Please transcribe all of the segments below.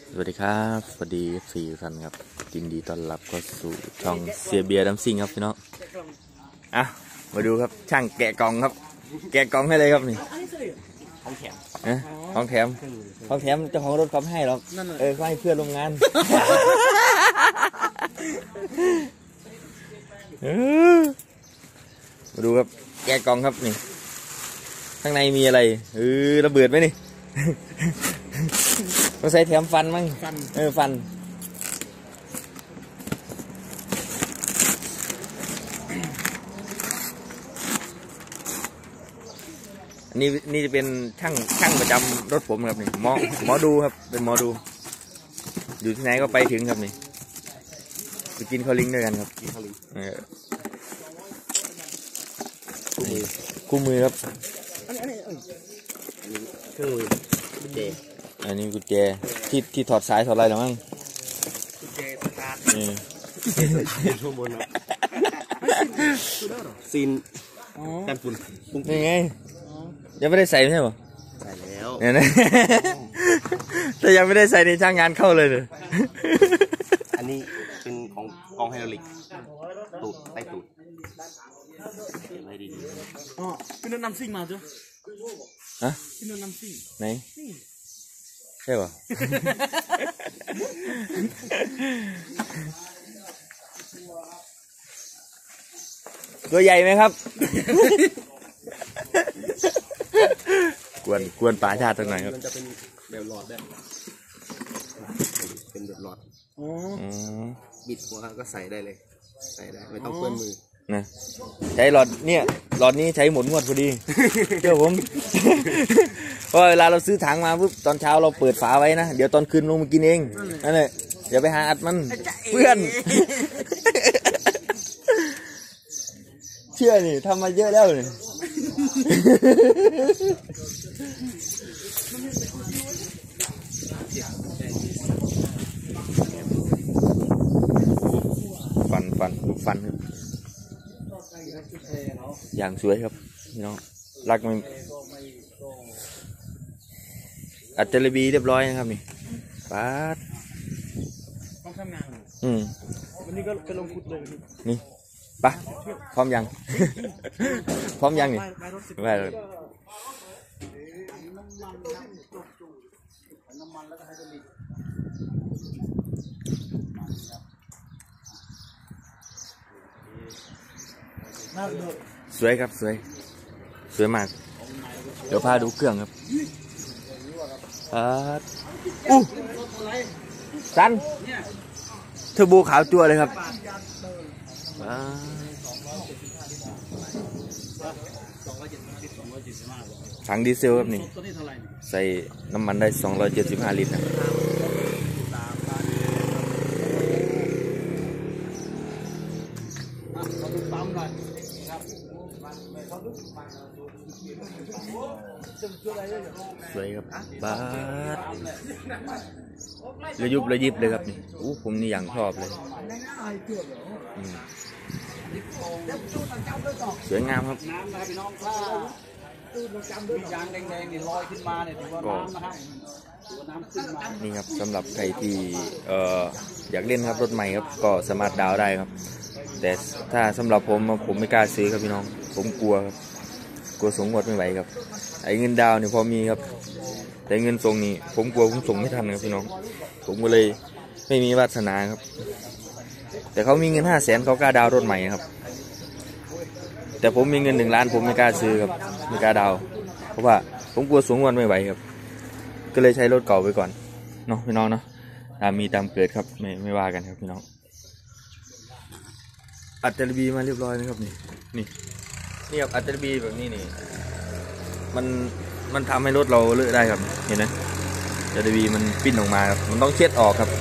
สวัสดีครับสวัสดีสี่ท่านครับยินดีต้อนรับเข้าสู่ช่องเสียเบียร์ดัมซิ่งครับพี่น้องอ่ะมาดูครับช่างแกะกล่องครับแกะกล่องให้เลยครับนี่ของแถมของแถมของแถมเจ้าของรถเขาให้หรอกเขาให้เพื่อนโรงงานมาดูครับแกะกล่องครับนี่ข้างในมีอะไรระเบิดไหมนี่เราใส่แถมฟันมั้งฟันนี่จะเป็นช่างประจำรถผมครับนี่หมอดูครับเป็นหมอดูอยู่ที่ไหนก็ไปถึงครับนี่ไปกินข้าวลิงด้วยกันครับคู่มือครับคือกุญแจอันนี้กุญแจที่ถอดสายถอดอะไรหรือมั้งกุญแจสตาร์ทชั่วโมงนะซีนกันฝุ่นนี่ไงยังไม่ได้ใส่ใช่ไหมใส่แล้วเนี่ยนะแต่ยังไม่ได้ใส่ในช่างงานเข้าเลยอันนี้เป็นของกองไฮดรอลิกตูดใต้ตูดไม่ดีอ๋อพี่นนท์นำซิ่งมาจ้ะฮะพี่นนท์นำซิ่งไหนใช่ป่ะตัวใหญ่ไหมครับกวนป่าชาติตรงไหนครับมันจะเป็นแบบหลอดได้เป็นแบบหลอดบิดหัวก็ใส่ได้เลยใส่ได้ไม่ต้องเปื้อนมือนะใช้หลอดเนี่ยหลอดนี้ใช้หมุนงวดพอดีเจ้าผมเพราะเวลาเราซื้อถังมาปุ๊บตอนเช้าเราเปิดฝาไว้นะเดี๋ยวตอนคืนลงมากินเองนั่นแหละอย่าไปหาอัดมันเพื่อนเชื่อนี่ทำมาเยอะแล้วนี่ฟันอย่างสวยครับพี่น้องรักมันอัดเจลบีเรียบร้อยนะครับนี่ป๊าดต้องทำงานวันนี้ก็ไปลงขุดเลยนี่ปะพร้อมยัง พร้อมยังนี่ไปเลยสวยครับสวยมากเดี๋ยวพาดูเครื่องครับสันเทอร์โบขาวจั่วเลยครับถังดีเซลครับนี่ใส่น้ำมันได้275ลิตรนะสวยครับบ้าระยุบระยิบเลยครับนี่ผมนี่อย่างชอบเลยสวยงามครับน้ำนะครับพี่น้องถ้ามียางแดงๆนี่ลอยขึ้นมาเนี่ยถือว่าน้ำนะครับน้ำขึ้นมานี่ครับสำหรับใครที่อยากเล่นครับรถใหม่ครับก็สามารถดาวได้ครับแต่ถ้าสำหรับผมไม่กล้าซื้อครับพี่น้องผมกลัวครับกลัวส่งหมดไม่ไหวครับไอ้เงินดาวเนี่ยพอมีครับแต่เงินส่งนี่ผมกลัวผมส่งไม่ทันครับพี่น้องผมก็เลยไม่มีวาสนาครับแต่เขามีเงิน500,000เขากล้าดาวรถใหม่ครับแต่ผมมีเงิน1 ล้านผมไม่กล้าซื้อครับไม่กล้าดาวเพราะว่าผมกลัวสูงวันไม่ไหวครับก็เลยใช้รถเก่าไปก่อนเนาะพี่น้องเนาะตามมีตามเกิดครับไม่ว่ากันครับพี่น้องอัดเจลบีมาเรียบร้อยนะครับนี่ครับอัดเจลบีแบบนี้นี่มันทำให้รถเราเลอะได้ครับเห็นไหมเจลบีมันปิ้นออกมาครับมันต้องเช็ดออกครับ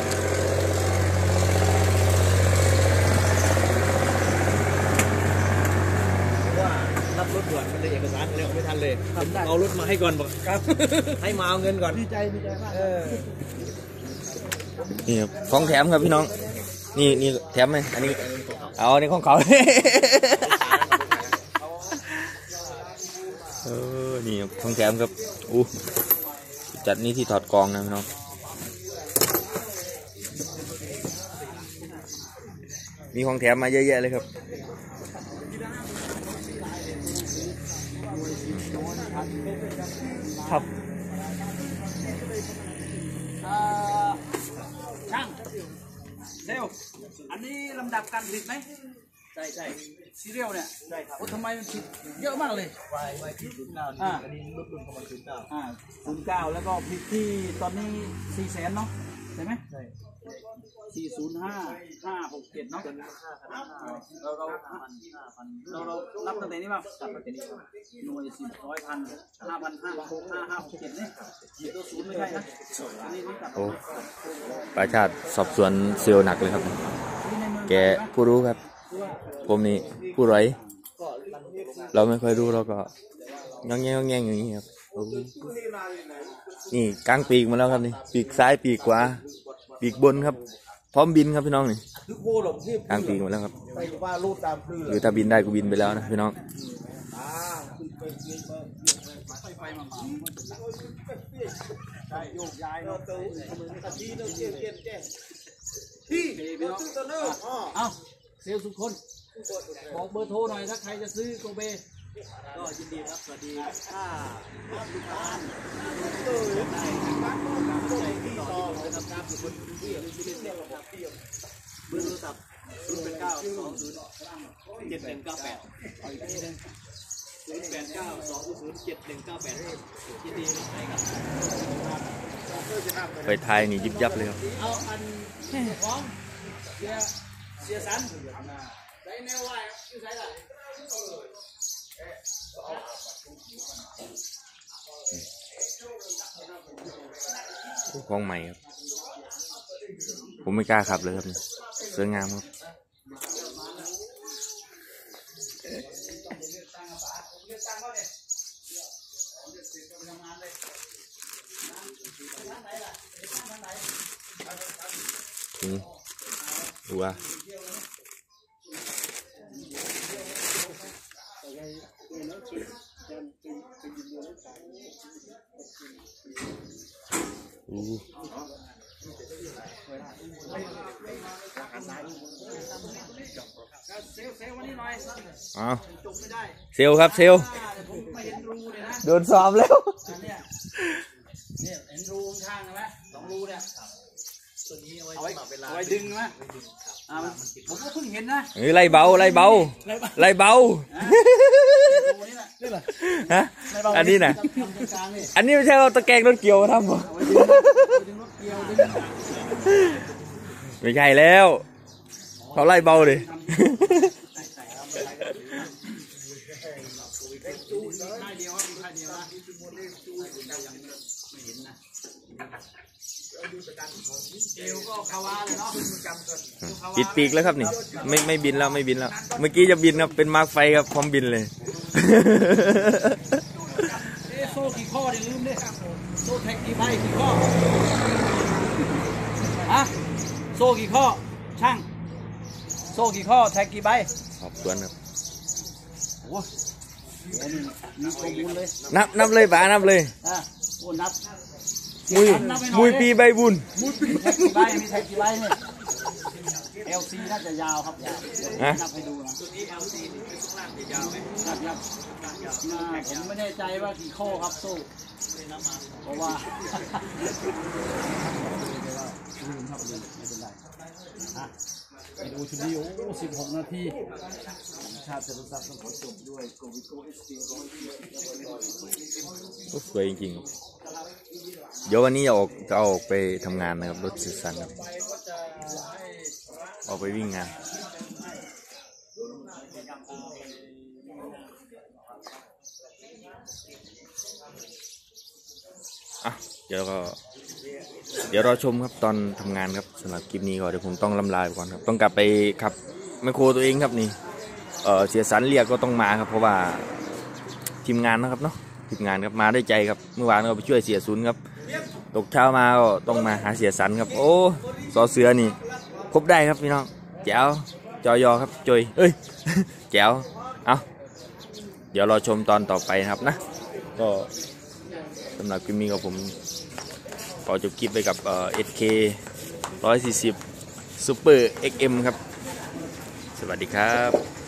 รับรถด่วนมันเลยเอกสารเร็วไม่ทันเลยเอารถมาให้ก่อนบอกครับให้มาเอาเงินก่อนดีใจมากนี่ครับของแถมครับพี่น้องนี่แถมไหมอันนี้เอาในของเขานี่ของแถมครับจัดนี่ที่ถอดกองนะพี่น้องมีของแถมมาเยอะแยะเลยครับครับช่างเซลอันนี้ลำดับการผลิตไหมใช่ซีเรียลเนี่ยใช่ครับทำไมมันผิดเยอะมากเลยวายผิด09อันนี้รุ่นประมาณ09แล้วก็ผิดที่ตอนนี้400,000เนาะใช่ไหมใช่405,567เนาะเรารับตั้งแต่นี้ป่ะตั้งแต่นี้หน่วย10 100 พัน 5,567นี่ตัวศูนย์ไม่ใช่นะโอ้ประชาติสอบสวนเซลล์หนักเลยครับแกผู้รู้ครับผมนี่ผู้ไร้เราไม่ค่อยรู้เราก็ย่องแย่งอย่างนี้ครับนี่กลางปีกมาแล้วครับนี่ปีกซ้ายปีกขวาปีกบนครับพร้อมบินครับพี่น้องนี่กลางปีกมาแล้วครับหรือถ้าบินได้ก็บินไปแล้วนะพี่น้องเอาเซลล์สุขคนบอกเบอร์โทรหน่อยถ้าใครจะซื้อโกเบก็ยินดีครับสวัสดีถ้าลูกค้าได้ที่ต่อนะครับการอยู่บนพื้นที่ที่เรียกว่าเบอร์โทรศัพท์089207198เอาอีกทีนึง089207198ยินดีให้ครับไปไทยนี่ยิบยับเลยครับเอาอันของเสียสันได้แนวไหวอยู่ไหนล่ะของใหม่ครับผมไม่กล้าขับเลยครับสวยงามครับดูว่าเซลครับเซลโดนสอบแล้วเนี่ยเห็นรูข้างๆไหม2 รูเนี่ยตัวนี้เอาไว้ดึงไหมผมก็เพิ่งเห็นนะไล่เบาฮะอันนี้นะอันนี้ไม่ใช่ว่าตะแกรงรถเกี่ยวทำหรอไม่ใช่แล้วเขาไล่เบาเลยปิดปีกแล้วครับนี่ไม่บินแล้วเมื่อกี้จะบินครับเป็นมาร์คไฟครับพร้อมบินเลยโซ่กี่ข้อเนี่ยลืมดิโซ่แท็กกี่ใบกี่ข้ออะโซ่กี่ข้อช่างโซ่กี่ข้อแท็กกี่ใบสอบสวนครับโอ้มีข้อมูลเลยนับเลยป๋านับเลยโอ้นับมุยปีใบบุญมุยปีแท็กกี่ใบมีแท็กกี่ใบเนี่ย LC น่าจะยาวครับยาวนับให้ดูนะตัวนี้ LC เป็นช่วงล่างจะยาวไหมครับผมไม่แน่ใจว่ากี่ข้อครับโซ่เพราะว่าไปดูชุดนี้โอ้16 นาทีชาติจะรู้สักต้องขอจบด้วยโกวิโก้ SD สวยจริงๆเดี๋ยววันนี้จะออกไปทำงานนะครับรถสื่อสารครับออกไปวิ่งงานเดี๋ยวรอชมครับตอนทำงานครับสำหรับคลิปนี้ก็เดี๋ยวผมต้องลำลาไปก่อนครับต้องกลับไปขับไมโครตัวเองครับนี่เสียสันเรียกก็ต้องมาครับเพราะว่าทีมงานนะครับเนาะทีมงานครับมาด้วยใจครับเมื่อวานก็ไปช่วยเสียศูนย์ครับตกเช้ามาก็ต้องมาหาเสียสันครับโอ้สอเสือนี่ครบได้ครับพี่น้องแจ๋วจอยอครับจอยแจ๋วเอาเดี๋ยวรอชมตอนต่อไปนะครับนะก็สำหรับคลิปนี้ก็ผมขอจบคลิปไปกับSK 140 Super XM ครับวัสดีครับ